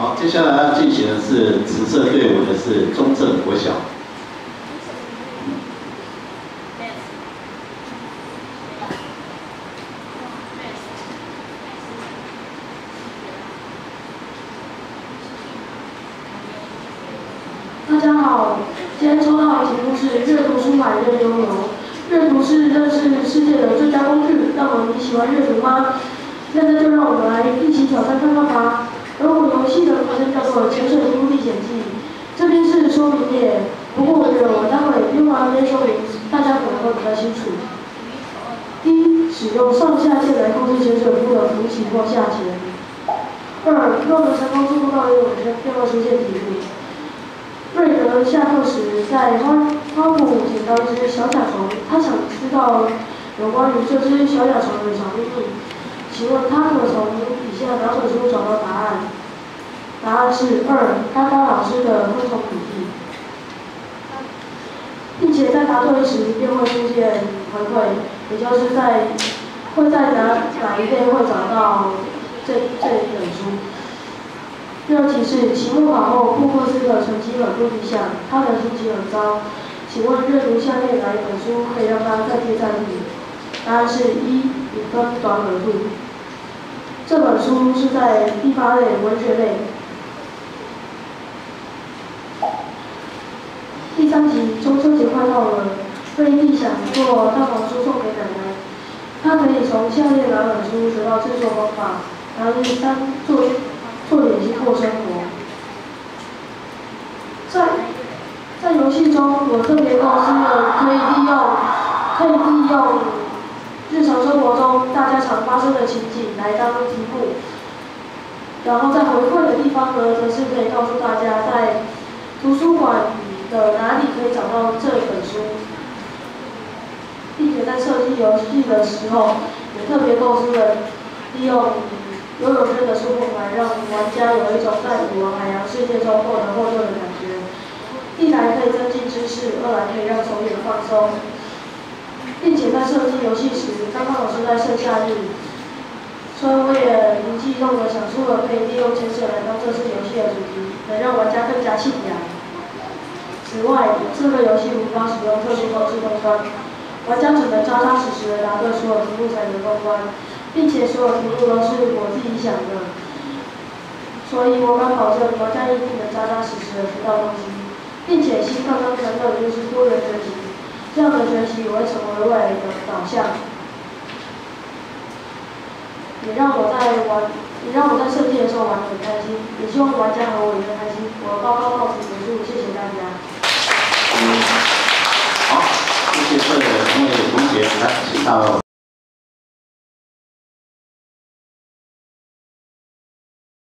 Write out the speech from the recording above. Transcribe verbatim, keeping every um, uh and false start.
好，接下来要进行的是紫色队伍的是中正国小。 大家好，今天抽到的题目是阅读书海任悠游。阅读是认识世界的最佳工具。那么你喜欢阅读吗？现在就让我们来一起挑战看看吧。而我游戏的名称叫做《潜水书历险记》。这边是说明页，不过我觉得我待会用完这些说明，大家可能会比较清楚。第一，使用上下键来控制潜水夫的浮起或下潜。二，若能成功速度到游泳圈，便会出现题目。瑞德下课时在花花圃捡到一只小甲虫，他想知道有关于这只小甲虫的小秘密。请问他可从以下哪本书找到答案？答案是二，嘎嘎老师的昆虫笔记。并且在答对时便会出现回馈，也就是在会在哪哪一类会找到这这一本书。第二题是期末考后，布克斯的成绩很不理想，他的心情很糟。请问阅读下列哪一本书可以让他再接再厉？答案是一，比分短耳兔。这本书是在第八类文学类。第三题，中秋节快到了，瑞蒂想做大房书送给奶奶，他可以从下列哪本书学到制作方法？答案是三，做做点心过生活。在在游戏中，我特别构思了可以利用可以利用日常生活中大家常发生的情景来当题目，然后在回馈的地方呢，则是可以告诉大家在图书馆的哪里可以找到这本书，并且在设计游戏的时候，也特别构思了利用游泳圈的触碰来让玩家有一种在古玩海洋世界中获得获救的感觉。一来可以增进知识，二来可以让手眼放松，并且在设计游戏时，刚刚好是在盛夏日，所以我也灵机一动的想出了可以利用潜水来当这次游戏的主题，能让玩家更加气扬。此外，这个游戏无法使用特殊方式通关，玩家只能扎扎实实的答对所有题目才能通关，并且所有题目都是我自己想的，所以我敢保证玩家一定能扎扎实实的学到东西，并且新课纲强调的就是多元学习，这样的学习也会成为未来的导向，也让我在玩，也让我在设计的时候玩得很开心，也希望玩家和我一样开心。我的报告到此结束，谢谢大家。 嗯，好，谢谢各位同学，来，请到